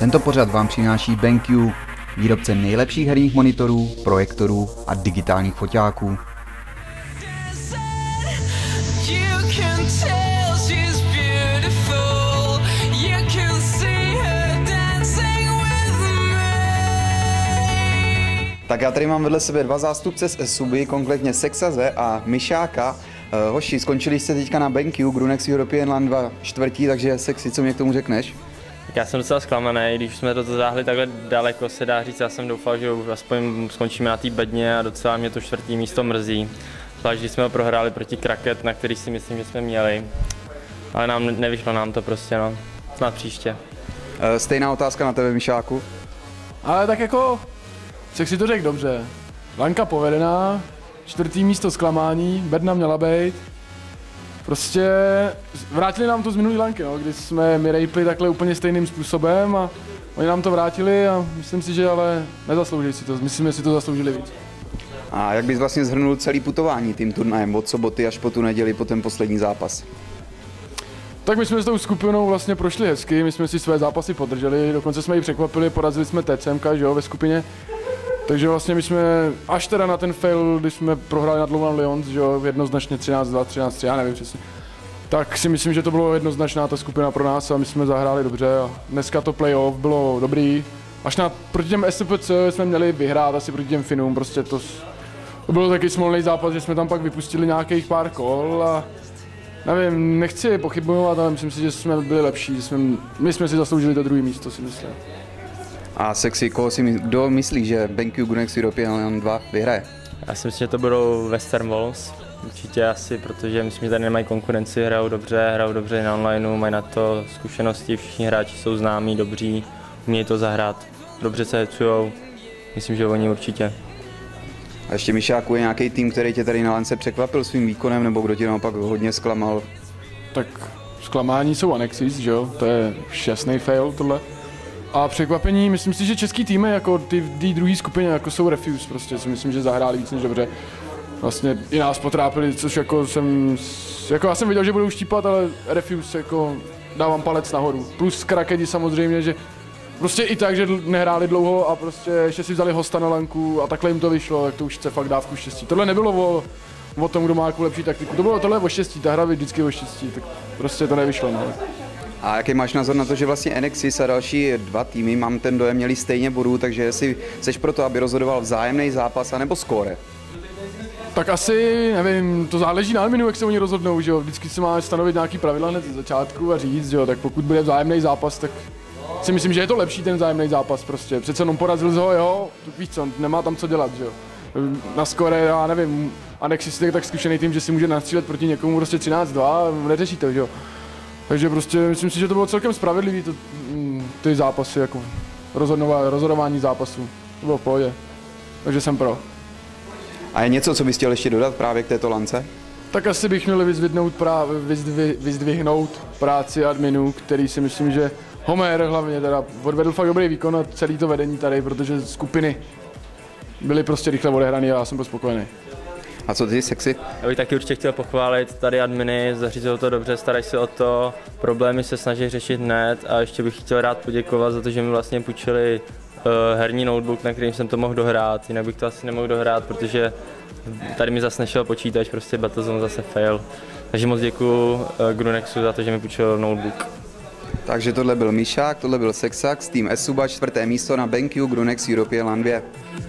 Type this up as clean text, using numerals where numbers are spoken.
Tento pořad vám přináší BenQ, výrobce nejlepších herních monitorů, projektorů a digitálních foťáků. Tak já tady mám vedle sebe dva zástupce z Esuby, konkrétně Sexaze a Myšáka. Hoši, skončili jste teďka na BenQ, Grunex European LAN 2 čtvrtí, takže Sexy, co mě k tomu řekneš? Já jsem docela zklamaný, když jsme to zatáhli takhle daleko, se dá říct, já jsem doufal, že aspoň skončíme na té bedně a docela mě to čtvrtý místo mrzí. Zvlášť, když jsme ho prohráli proti Kraket, na který si myslím, že jsme měli. Ale nevyšlo nám to prostě, no. Snad příště. Stejná otázka na tebe, Myšáku. Ale tak jako, Sexy to řekl dobře. Lanka povedená, čtvrtý místo zklamání, bedna měla být. Prostě vrátili nám to z minulý lanky, no, kdy jsme my rejpli takhle úplně stejným způsobem a oni nám to vrátili a myslím si, že ale nezaslouží si to, myslím, že si to zasloužili víc. A jak bys vlastně shrnul celý putování tím turnajem od soboty až po tu neděli, po ten poslední zápas? Tak my jsme s tou skupinou vlastně prošli hezky, my jsme si své zápasy podrželi, dokonce jsme ji překvapili, porazili jsme TCMK, že jo, ve skupině. Takže vlastně my jsme, až teda na ten fail, když jsme prohráli nad Louvain Lions, že jo, jednoznačně 13-2, 13-3, já nevím přesně. Tak si myslím, že to bylo jednoznačná ta skupina pro nás a my jsme zahráli dobře a dneska to playoff bylo dobrý. Až proti těm SPC jsme měli vyhrát asi proti těm Finům, prostě to bylo taky smolný zápas, že jsme tam pak vypustili nějakých pár kol a nevím, nechci pochybovat, ale myslím si, že jsme byli lepší, my jsme si zasloužili to druhé místo, si myslím. A Sexy, kdo myslí, že BenQ Grunex European LAN 2 vyhraje? Já si myslím, že to budou Western Walls. Určitě asi, protože myslím, že tady nemají konkurenci, hrajou dobře na onlineu, mají na to zkušenosti, všichni hráči jsou známí, dobří, umějí to zahrát, dobře se hecujou, myslím, že oni určitě. A ještě Myšáku, je nějaký tým, který tě tady na lance překvapil svým výkonem, nebo kdo tě naopak hodně zklamal? Tak zklamání jsou Annexis, že jo, to je šťastný fail tohle. A překvapení, myslím si, že český týmy, jako ty druhé skupině, jako jsou Refuse, prostě si myslím, že zahráli víc než dobře. Vlastně i nás potrápili, což jako já jsem viděl, že budou štípat, ale Refuse jako dávám palec nahoru. Plus Krakedi samozřejmě, že prostě i tak, že nehráli dlouho a prostě ještě si vzali hosta na lanku a takhle jim to vyšlo, tak to už chce fakt dávku štěstí. Tohle nebylo o tom, kdo má jakou lepší taktiku, to bylo tohle o štěstí, ta hra vždycky o štěstí, tak prostě to nevyšlo. No. A jaký máš názor na to, že vlastně Annexis a další dva týmy, mám ten dojem, měli stejně bodů, takže jestli seš pro to, aby rozhodoval vzájemný zápas, anebo skóre? Tak asi, nevím, to záleží na adminu, jak se oni rozhodnou, že jo, vždycky se má stanovit nějaký pravidla hned ze začátku a říct, že jo, tak pokud bude vzájemný zápas, tak si myslím, že je to lepší ten vzájemný zápas prostě, přece jenom porazil ho, jo, víš co, nemá tam co dělat, že jo. Na skóre, já nevím, Annexis je tak zkušený tým, že si může nastřílet proti někomu prostě 13-2, neřeší to, že jo. Takže prostě myslím si, že to bylo celkem spravedlivý, ty zápasy, jako rozhodování zápasů, to bylo v pohodě, takže jsem pro. A je něco, co bys chtěl ještě dodat právě k této lance? Tak asi bych měl vyzdvihnout práci adminů, který si myslím, že Homer hlavně teda odvedl fakt dobrý výkon a celý to vedení tady, protože skupiny byly prostě rychle odehraný a já jsem byl spokojený. A co ty, Sexy? Já bych taky určitě chtěl pochválit tady adminy, zařízou to dobře, starají se o to, problémy se snaží řešit hned a ještě bych chtěl rád poděkovat za to, že mi vlastně půjčili herní notebook, na kterým jsem to mohl dohrát, jinak bych to asi nemohl dohrát, protože tady mi zase nešel počítač, prostě Battlezone zase fail. Takže moc děkuju Grunexu za to, že mi půjčil notebook. Takže tohle byl Myšák, tohle byl Sexax, tým Esuba, čtvrté místo na BenQ Grunex European LAN 2.